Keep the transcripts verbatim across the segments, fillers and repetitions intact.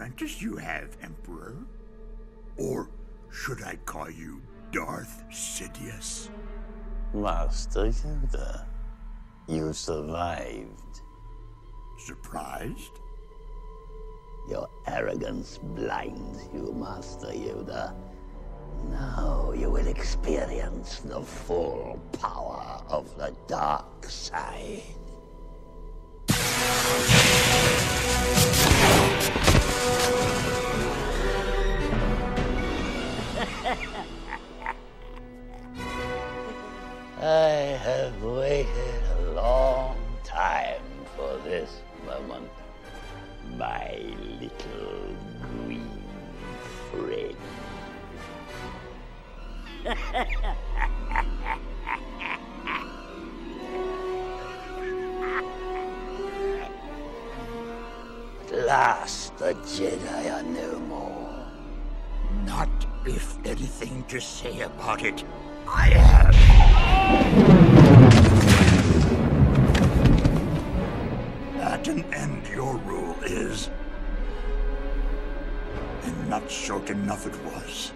apprentice you have, Emperor? Or should I call you Darth Sidious? Master Yoda, you survived. Surprised? Your arrogance blinds you, Master Yoda. Now you will experience the full power of the dark side. I have waited a long time for this moment, my little green friend. At last the Jedi are no more. Not if anything to say about it I have. At an end your rule is. And not short enough it was.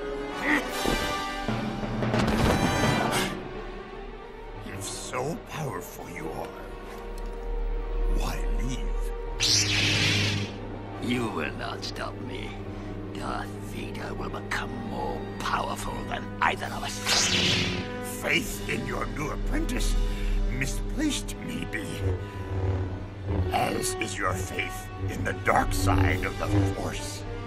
If so powerful you are, why leave? You will not stop me. Darth Vader will become more powerful than either of us. Faith in your new apprentice, misplaced maybe. As is your faith in the dark side of the Force.